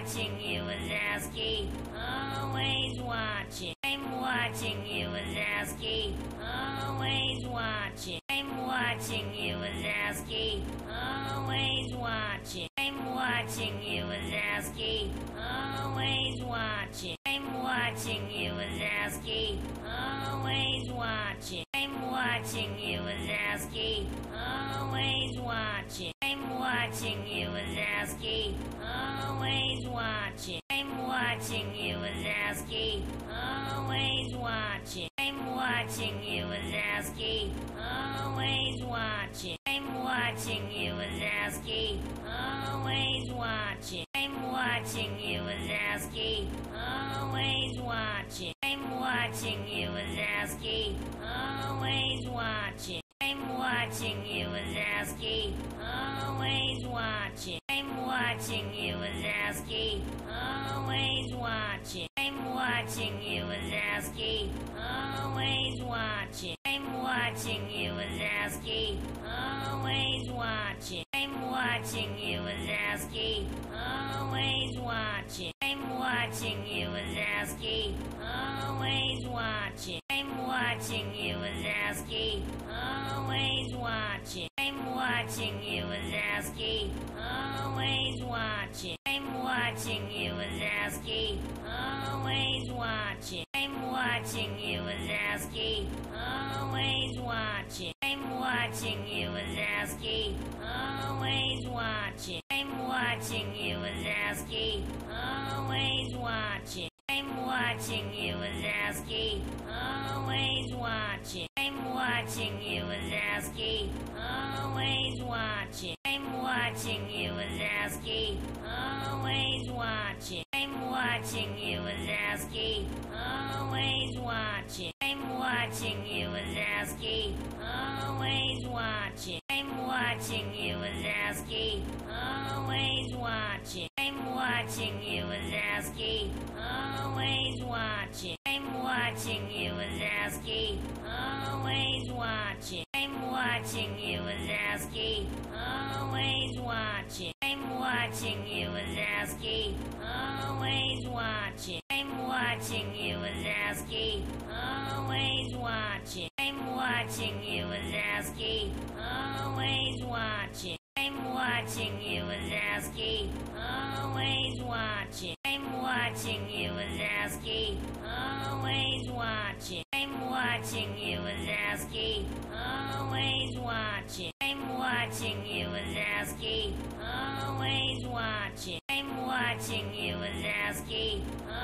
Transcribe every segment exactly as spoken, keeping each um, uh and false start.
watching you, Wazowski. Always watching. I'm watching you, Wazowski. Always watching. I'm watching you, Wazowski. Always watching. I'm watching you, Wazowski. Always watching. I'm watching you, Wazowski. Always watching. I'm watching you, Wazowski. Always watching. I'm watching you, Wazowski. Always watching. I'm watching you, Wazowski. Always watching. I'm watching you, Wazowski. Always watching. I'm watching you, Wazowski. Always watching. I'm watching you, Wazowski. Always watching. I'm watching you, Wazowski. Always watching. I'm watching you, Wazowski. Always watching. I'm watching you, Wazowski. Always watching. I'm watching you, Wazowski. Always watching. I'm watching you, Wazowski. Always watching. I'm watching you, Wazowski. Always watching. I'm watching you, Wazowski. Always watching. I'm watching you, Wazowski. Always watching. I'm watching you, Wazowski. Always watching. I'm watching you, Wazowski. Always watching. I'm watching you, Wazowski. Always watching. I'm watching you, Wazowski. Always watching. I'm watching you, Wazowski. Always watching. I'm watching you, Wazowski. Always watching. I'm watching you, Wazowski. Always watching. I'm watching you, Wazowski. Always watching. I'm watching you, Wazowski. Always watching. I'm watching you, Wazowski. Always watching. I'm watching you, Wazowski. Always watching. I'm watching you, Wazowski. Always watching. I'm watching you, Wazowski. Always watching. I'm watching you, Wazowski. Always watching. I'm watching you, Wazowski. Always watching. I'm watching you, Wazowski. Always watching. I'm watching you, Wazowski. Always watching. I'm watching you, Wazowski. Always watching. I'm watching you, Wazowski. Always watching. I'm watching you, Wazowski. Always watching. I'm watching you, Wazowski. Always watching. I'm watching you, Wazowski.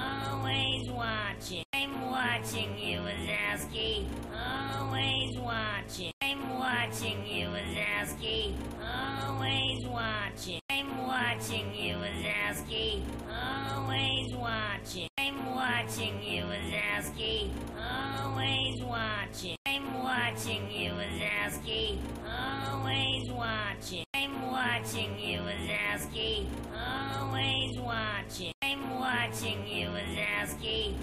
Always watching. I'm watching you, Wazowski. Always watching. I'm watching you, Wazowski. Always watching. I'm watching you, Wazowski. Always watching. I'm watching you, Wazowski. Always watching. I'm watching you, Wazowski. Always watching. I'm watching you, Wazowski. Always watching. I'm watching you, Wazowski.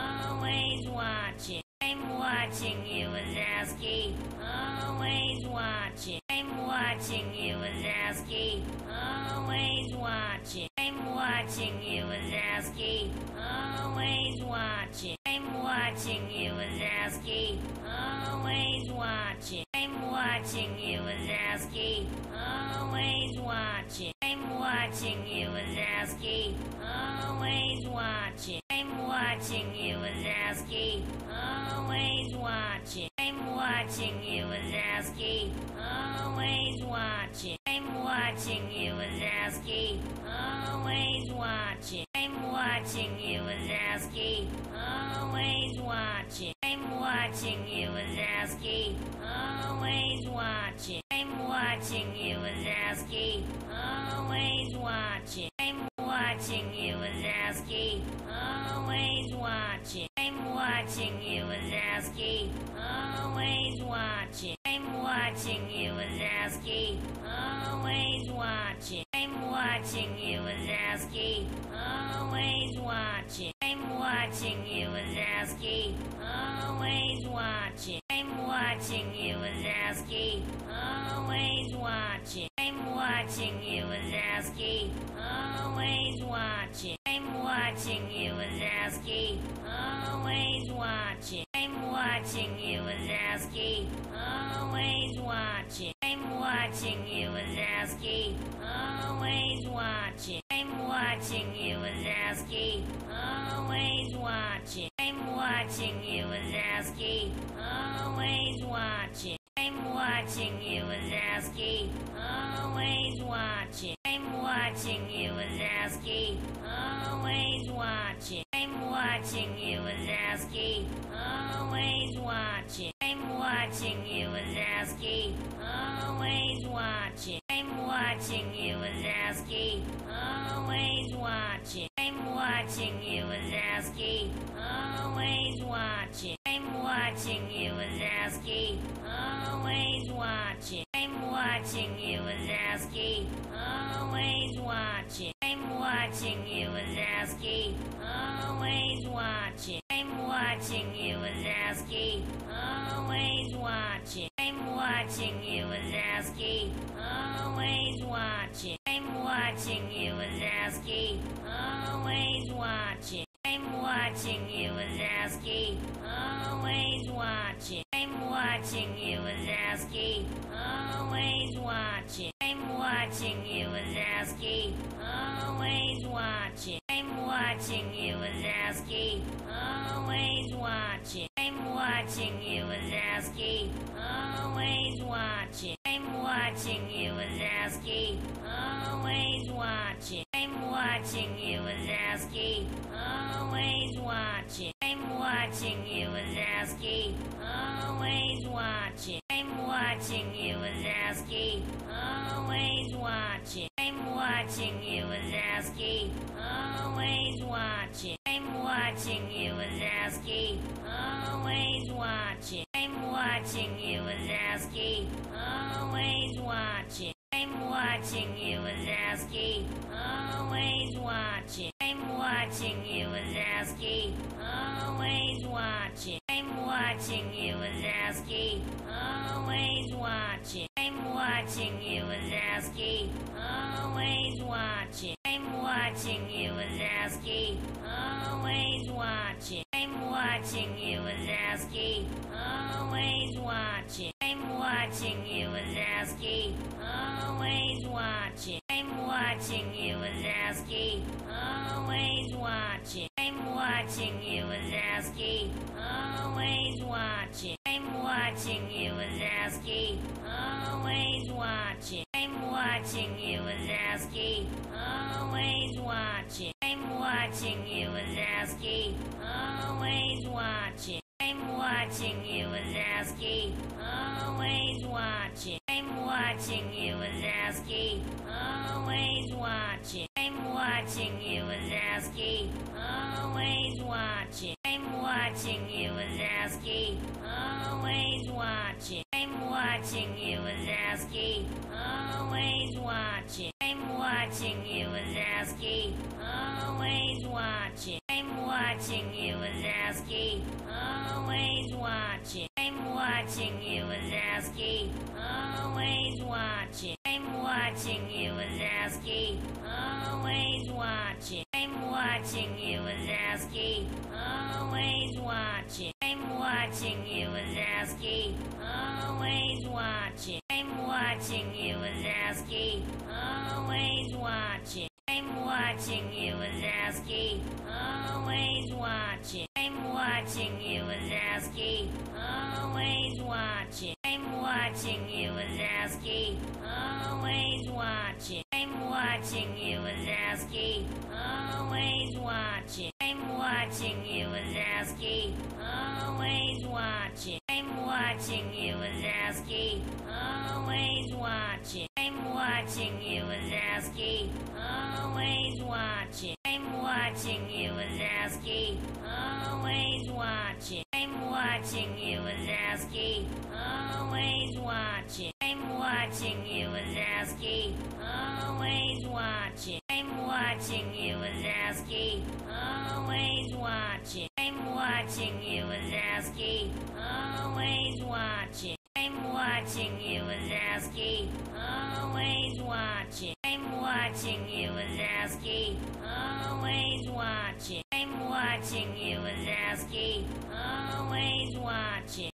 Always watching. I'm watching you, Wazowski. Always watching. I'm watching you, Wazowski. Always watching. I'm watching you, Wazowski. Always watching. I'm watching you, Wazowski. Always watching. I'm watching you, Wazowski. Always watching. I'm watching you, Wazowski. Always watching. I'm watching you, Wazowski. Always watching. I'm watching you, Wazowski. Always watching. I'm watching you, Wazowski. Always watching. I'm watching you, Wazowski. Always watching. I'm watching you, Wazowski. Always watching. I'm watching you, Wazowski. Always watching. I'm watching you, Wazowski. Always watching. I'm watching you, Wazowski. Always watching. I'm watching you, Wazowski. Always watching. I'm watching you, Wazowski. Always watching. I'm watching you, Wazowski. Always watching. I'm watching you, Wazowski. Always watching. I'm watching you, Wazowski. Always watching. watching. I'm watching you, Wazowski. Always watching. I'm watching you, Wazowski. Always watching. I'm watching you, Wazowski. Always watching. I'm watching you, Wazowski. Always watching. I'm watching you, Wazowski. Always watching. I'm watching you, Wazowski. Always watching. I'm watching you, Wazowski. Always watching. I'm watching you, Wazowski. Always watching. I'm watching you, Wazowski. Always watching. I'm watching you, Wazowski. Always watching. I'm watching you, Wazowski. Always watching. I'm watching you, Wazowski. Always watching. I'm watching you, Wazowski. Always watching. I'm watching you, Wazowski. Always watching. I'm watching you, Wazowski. Always watching. I'm watching you, Wazowski. Always watching. I'm watching you, Wazowski. Always watching. I'm watching you, Wazowski. Always watching. I'm watching you, Wazowski. Always watching. I'm watching you, Wazowski. Always watching. I'm watching you, Wazowski. Always watching. I'm watching you, Wazowski. Always watching. I'm watching you, Wazowski. Always watching. I'm watching you, Wazowski. Always watching. I'm watching you, Wazowski. Always watching. I'm watching you, Wazowski. Always watching. I'm watching you, Wazowski. Always watching. I'm watching you, Wazowski. Always watching. I'm watching you, Wazowski. Always watching. I'm watching you, Wazowski. Always watching. I'm watching you, Wazowski. Always watching. I'm watching you, Wazowski. Always watching. I'm watching you, Wazowski. Always watching. I'm watching you, Wazowski. Always watching. I'm watching you, Wazowski. Always watching. I'm watching you, Wazowski. Always watching. I'm watching you, Wazowski. Always watching. I'm watching you, Wazowski. Always watching. I'm watching you, Wazowski. Always watching. I'm watching you, Wazowski. Always watching. I'm watching you, Wazowski. Always watching. I'm watching you, Wazowski. Always watching. I'm watching you, Wazowski. Always watching. I'm watching you, Wazowski. Always watching. I'm watching you, Wazowski. Always watching. I'm watching you, Wazowski. Always watching. I'm watching you, Wazowski. Always watching. I'm watching you, Wazowski. Always watching. I'm watching you, Wazowski. Always watching. I'm watching you, Wazowski. Always watching. I'm watching you, Wazowski. Always watching. I'm watching you, Wazowski. Always watching. I'm watching you, Wazowski. Always watching. I'm watching you, Wazowski. Always watching. I'm watching you, Wazowski. Always watching. I'm watching you, Wazowski. Always watching. I'm watching you, Wazowski. Always watching. I'm watching you, Wazowski. Always watching. I'm watching you, Wazowski. Always watching. I'm watching you, Wazowski. Always watching. I'm watching you, Wazowski. Always watching. I'm watching you, Wazowski. Always watching. I'm watching you, Wazowski. Always watching. I'm watching you, Wazowski. Always watching. I'm watching you, Wazowski. Always watching. I'm watching you, Wazowski. Always watching. I'm I'm watching you, Wazowski. Always watching. I'm watching you, Wazowski. Always watching.